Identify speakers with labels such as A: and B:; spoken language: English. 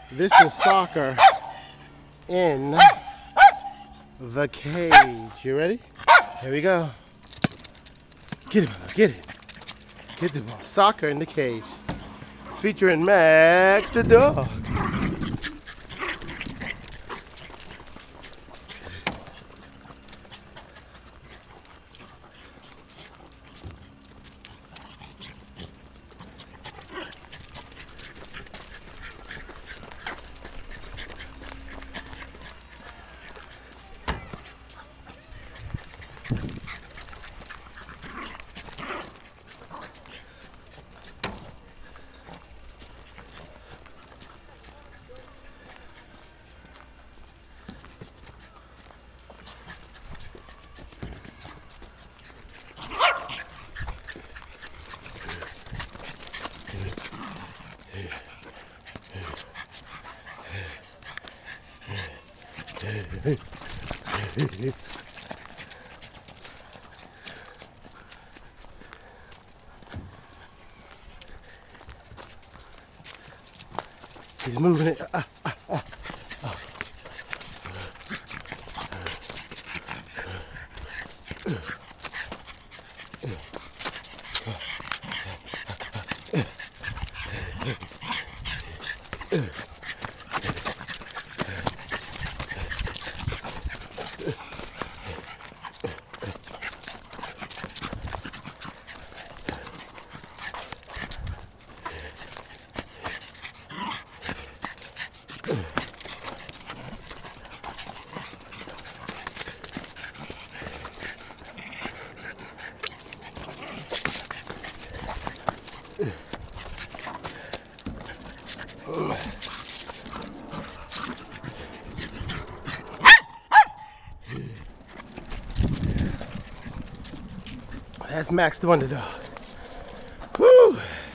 A: This is soccer in the cage. You ready? Here we go. Get it, get it. Get the ball. Soccer in the cage. Featuring Max the dog. He's moving it. That's Max the Wonder Dog. Woo!